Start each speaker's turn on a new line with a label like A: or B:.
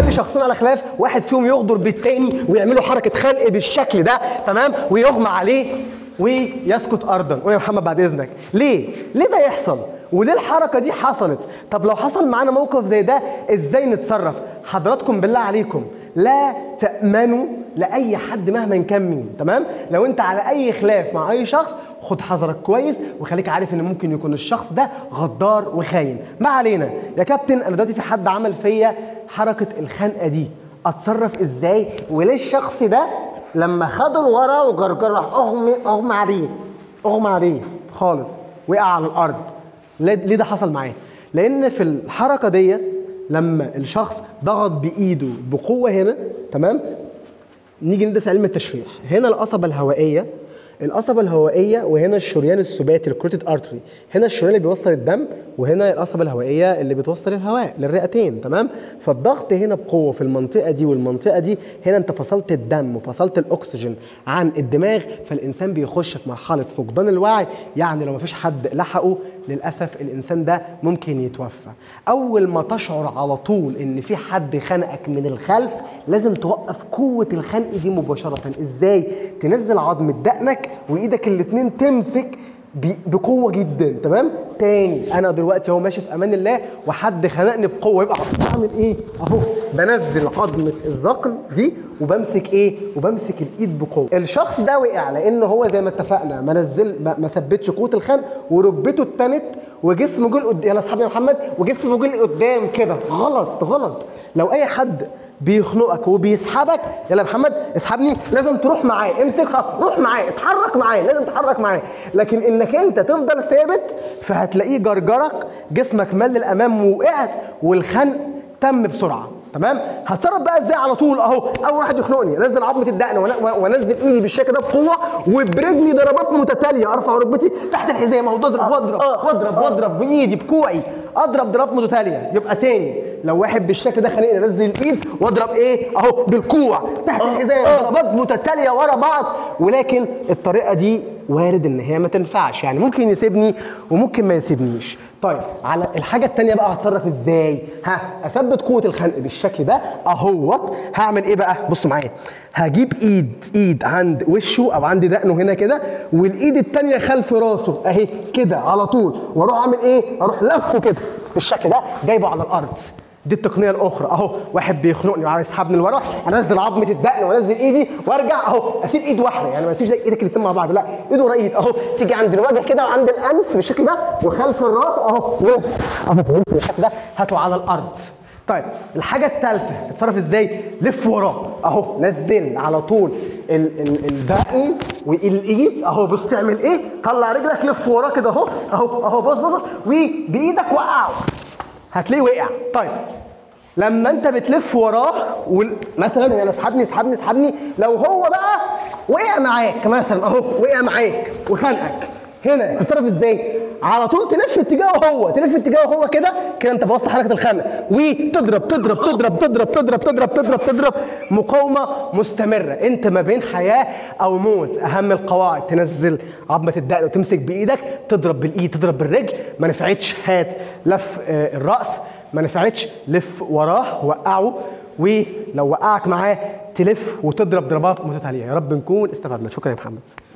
A: تخلي شخصين على خلاف واحد فيهم يغدر بالتاني ويعملوا حركه خنق بالشكل ده، تمام، ويغمى عليه ويسكت ارضا. قول يا محمد بعد اذنك. ليه ده يحصل؟ وليه الحركه دي حصلت؟ طب لو حصل معانا موقف زي ده ازاي نتصرف؟ حضراتكم بالله عليكم لا تأمنوا لأي حد مهما كان مين، تمام؟ لو أنت على أي خلاف مع أي شخص خد حذرك كويس وخليك عارف إن ممكن يكون الشخص ده غدار وخاين. ما علينا يا كابتن، أنا دلوقتي في حد عمل فيا حركة الخنقة دي، أتصرف إزاي؟ وليه الشخص ده لما خده لورا وجرجر راح أغمى عليه خالص، وقع على الأرض؟ ليه ده حصل معاه؟ لأن في الحركة ديت لما الشخص ضغط بايده بقوه هنا، تمام، نيجي ندرس علم التشريح. هنا القصبه الهوائيه وهنا الشريان السباتي الكروتيد ارتري. هنا الشريان اللي بيوصل الدم وهنا القصبه الهوائيه اللي بتوصل الهواء للرئتين، تمام. فالضغط هنا بقوه في المنطقه دي والمنطقه دي، هنا انت فصلت الدم وفصلت الاكسجين عن الدماغ، فالانسان بيخش في مرحله فقدان الوعي. يعني لو مفيش حد لحقه للاسف الانسان ده ممكن يتوفى. اول ما تشعر على طول ان في حد خنقك من الخلف لازم توقف قوه الخنق دي مباشره. ازاي؟ تنزل عظمه دقنك وايدك الاتنين تمسك بقوه جدا، تمام. تاني انا دلوقتي اهو ماشي في امان الله وحد خنقني بقوه، يبقى بعمل ايه؟ اهو بنزل عظمه الذقن دي وبمسك ايه؟ وبمسك الايد بقوه. الشخص ده وقع لان هو زي ما اتفقنا ما ثبتش قوه الخنق وركبته اتنت وجسمه جه لقدام. يلا اصحابي يا محمد، وجسمه جه لقدام كده. غلط. لو اي حد بيخنقك وبيسحبك، يلا يا محمد اسحبني، لازم تروح معاه، امسكها روح معاه، اتحرك معاه، لازم تتحرك معاه. لكن انك انت تفضل ثابت فهتلاقيه جرجرك، جسمك مال للامام ووقعت والخنق تم بسرعه، تمام. هتصرف بقى ازاي؟ على طول اهو اول واحد يخنقني انزل عظمه الدقن وانزل ايدي بالشكل ده بقوه وبرجلي ضربات متتاليه، ارفع ركبتي تحت الحزام اهو، واضرب بايدي بكوعي، اضرب ضربات متتاليه. يبقى تاني لو واحد بالشكل ده خانقني انزل الايد واضرب ايه؟ اهو بالكوع تحت الحزام، ضربات متتاليه ورا بعض. ولكن الطريقه دي وارد ان هي ما تنفعش، يعني ممكن يسيبني وممكن ما يسيبنيش. طيب على الحاجه الثانيه بقى هتصرف ازاي؟ اثبت قوه الخنق بالشكل ده اهوت. هعمل ايه بقى؟ بصوا معايا، هجيب ايد عند وشه او عند دقنه هنا كده، والايد الثانيه خلف راسه اهي كده على طول، واروح اعمل ايه؟ اروح لفه كده بالشكل ده جايبه على الارض. دي التقنيه الاخرى اهو. واحد بيخنقني وعايز يسحبني لورا، انزل عظمه الدقن وانزل ايدي وارجع اهو، اسيب ايد واحده، يعني ما اسيبش ايدك الاثنين مع بعض، لا ايد ورا ايد اهو، تيجي عند الوجه كده وعند الانف بالشكل ده وخلف الراس اهو بالشكل ده، هاتوا على الارض. طيب الحاجه الثالثه تتصرف ازاي؟ لف وراه اهو، نزل على طول الدقن والايد اهو. بص تعمل ايه؟ طلع رجلك لف وراه كده اهو بص وبايدك وقعه، هتلاقيه وقع. طيب لما انت بتلف وراه مثلا يعني اسحبني، لو هو بقى وقع معاك مثلا اهو، وقع معاك وخانقك، هنا تتصرف ازاي؟ على طول تلف اتجاهه هو كده انت بوظت حركه الخنق، وتضرب مقاومه مستمره. انت ما بين حياه او موت. اهم القواعد تنزل عظمه الدقن وتمسك بايدك، تضرب بالايد، تضرب بالرجل، ما نفعتش هات لف الراس، ما نفعتش لف وراه وقعه، ولو وقعك معاه تلف وتضرب ضربات متتاليه. يا رب نكون استفدنا. شكرا يا محمد.